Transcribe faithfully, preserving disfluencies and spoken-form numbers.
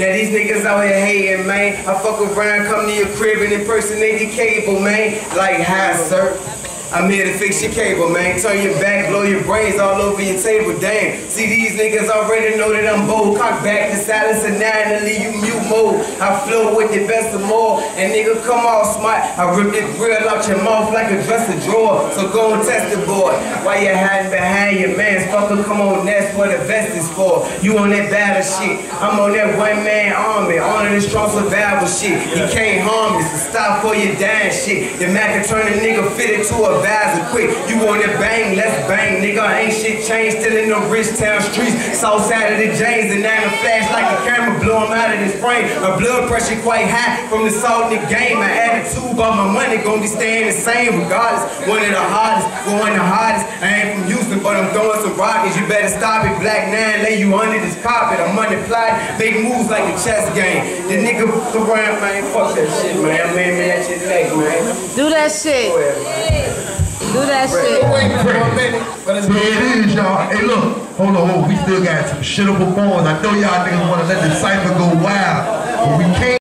Now these niggas out here hating, man. I fuck around, come to your crib and impersonate your cable, man. Like, hi, sir. I'm here to fix your cable, man. Turn your back, blow your brains all over your table, damn. See, these niggas already know that I'm bold. Cock back to silence and nine and leave you mute mode. I flow with the best of more, and nigga come all smart. I rip this grill out your mouth like a dresser drawer. So go and test the board. While you hiding behind your mans, fucker, come on, that's what the vest is for. You on that battle shit. I'm on that one-man army, on this strong survival shit. You can't harm me, so stop for your dying shit. The Mac can turn a nigga fitted to a visor quick. You want to bang, let's bang, nigga. Ain't shit changed, still in the rich town streets. South side of the James, and now the flash like a camera, blow him out of this frame. My blood pressure quite high from the salt in the game. My attitude about my money gonna be staying the same regardless. One of the hardest, going the hardest. I ain't from Houston, but I'm throwing some rockets. You better stop it. Black nine, lay you under this carpet. I'm multiplied, big moves like a chess game. The nigga around, man, fuck that shit, man. Man, man, that shit leg, man. Do that shit. Go ahead, man. Do that shit. Yeah, it is, y'all. Hey, look. Hold on, hold on. We still got some shit up performance. I know y'all niggas want to let the cypher go wild, but we can't.